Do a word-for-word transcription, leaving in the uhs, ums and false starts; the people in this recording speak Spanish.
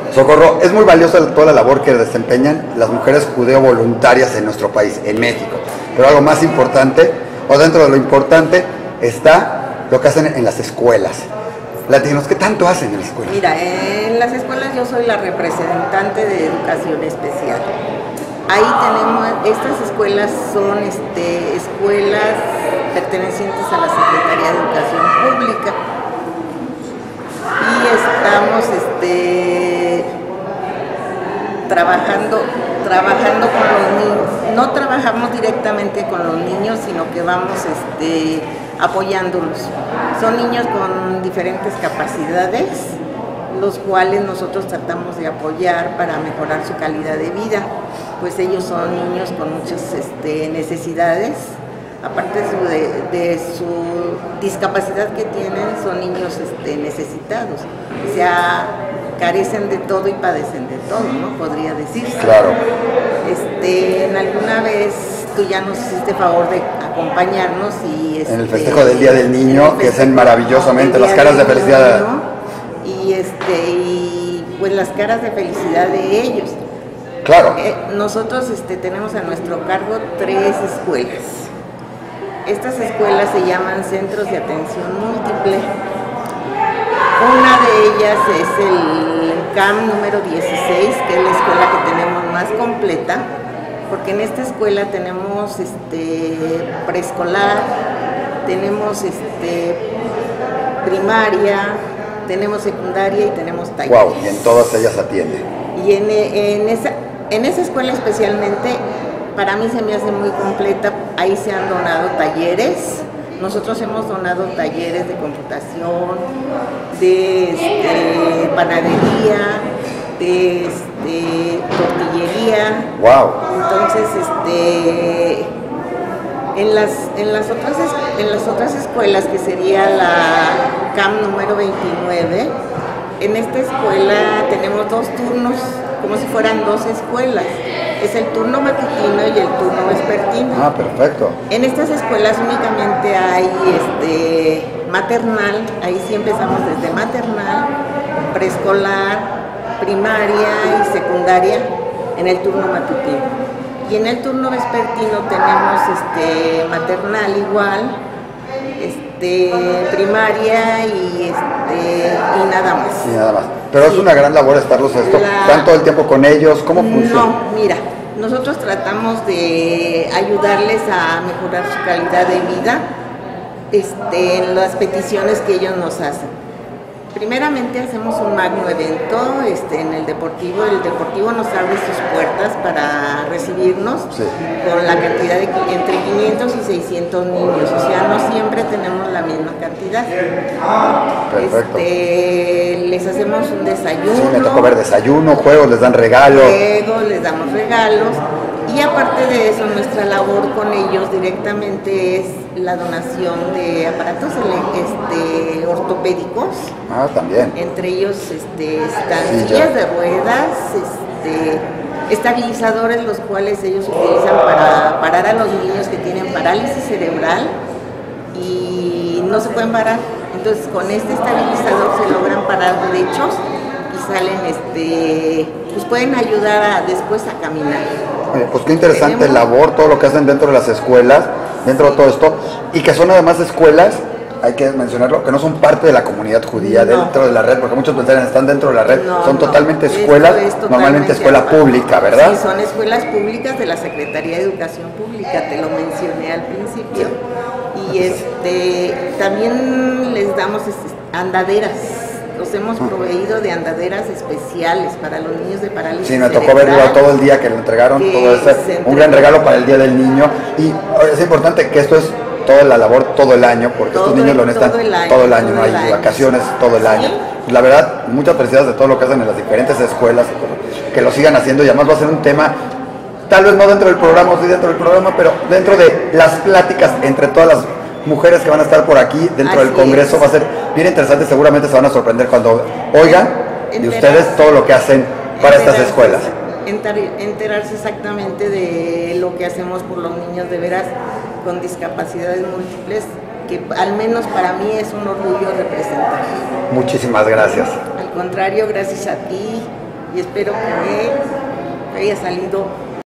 Socorro, es muy valiosa toda la labor que desempeñan las mujeres judeo-voluntarias en nuestro país, en México. Pero algo más importante, o dentro de lo importante, está lo que hacen en las escuelas. Latinos, ¿qué tanto hacen en las escuelas? Mira, en las escuelas yo soy la representante de educación especial. Ahí tenemos, estas escuelas son este, escuelas pertenecientes a la Secretaría de Educación Pública. Y estamos este, trabajando, trabajando con los niños. No trabajamos directamente con los niños, sino que vamos este, apoyándolos. Son niños con diferentes capacidades, los cuales nosotros tratamos de apoyar para mejorar su calidad de vida, pues ellos son niños con muchas este, necesidades. Aparte de su, de, de su discapacidad que tienen, son niños este, necesitados, o sea, carecen de todo y padecen de todo, ¿no? Podría decirse. Claro. Este, en alguna vez tú ya nos hiciste favor de acompañarnos y... Este, en el festejo del Día del Niño, que hacen maravillosamente las caras de felicidad. Y, este, y pues las caras de felicidad de ellos. Claro. Eh, nosotros este, tenemos a nuestro cargo tres escuelas. Estas escuelas se llaman Centros de Atención Múltiple. Una de ellas es el C A M número dieciséis, que es la escuela que tenemos más completa, porque en esta escuela tenemos este, preescolar, tenemos este, primaria, tenemos secundaria y tenemos taller. Wow, y en todas ellas atiende. Y en, en, esa, en esa escuela especialmente, para mí se me hace muy completa. Ahí se han donado talleres. Nosotros hemos donado talleres de computación, de este, panadería, de este, tortillería. Wow. Entonces, este, en las, en las otras, en las otras escuelas, que sería la C A M número veintinueve, en esta escuela tenemos dos turnos, como si fueran dos escuelas. Es el turno matutino y el turno vespertino. Ah, perfecto. En estas escuelas únicamente hay este, maternal, ahí sí empezamos desde maternal, preescolar, primaria y secundaria en el turno matutino. Y en el turno vespertino tenemos este, maternal igual, este, primaria y, este, y nada más. Y nada más. Pero sí, es una gran labor estarlos esto. La... ¿Están todo el tiempo con ellos? ¿Cómo funciona? No, mira, nosotros tratamos de ayudarles a mejorar su calidad de vida este, en las peticiones que ellos nos hacen. Primeramente hacemos un magno evento este, en el Deportivo. El Deportivo nos abre sus puertas para recibirnos, sí, con la cantidad de entre quinientos y seiscientos niños. O sea, no siempre tenemos la misma cantidad. Perfecto. Este, les hacemos un desayuno. Sí, me tocó ver desayuno, juegos, les dan regalos. Juegos, les damos regalos. Y aparte de eso, nuestra labor con ellos directamente es la donación de aparatos este, ortopédicos. Ah, también. Entre ellos este, están sí, sillas de ruedas, este, estabilizadores, los cuales ellos utilizan para parar a los niños que tienen parálisis cerebral y no se pueden parar. Entonces, con este estabilizador se logran parar derechos y salen, este, pues pueden ayudar a, después a caminar. Pues qué interesante labor, todo lo que hacen dentro de las escuelas, dentro de todo esto, y que son además escuelas, hay que mencionarlo, que no son parte de la comunidad judía, no, dentro de la red, porque muchos pensarían están dentro de la red, no, son no, totalmente escuelas, totalmente normalmente escuela aparte. Pública, ¿verdad? Sí, son escuelas públicas de la Secretaría de Educación Pública, te lo mencioné al principio, y este también les damos andaderas. Los hemos proveído de andaderas especiales para los niños de parálisis Sí, me tocó verlo todo el día que le entregaron, todo ese, un gran regalo para el Día del Niño. Y es importante que esto es toda la labor todo el año, porque todo estos niños lo necesitan todo el año, todo el año todo no hay año. Vacaciones todo el año. ¿Sí? La verdad, muchas felicidades de todo lo que hacen en las diferentes escuelas, que lo sigan haciendo, y además va a ser un tema, tal vez no dentro del programa, o sí dentro del programa, pero dentro de las pláticas entre todas las mujeres que van a estar por aquí dentro Así del Congreso, es. Va a ser bien interesante, seguramente se van a sorprender cuando oigan de ustedes todo lo que hacen para estas escuelas. Enterarse exactamente de lo que hacemos por los niños de veras con discapacidades múltiples, que al menos para mí es un orgullo representar. Muchísimas gracias. Al contrario, gracias a ti y espero que haya salido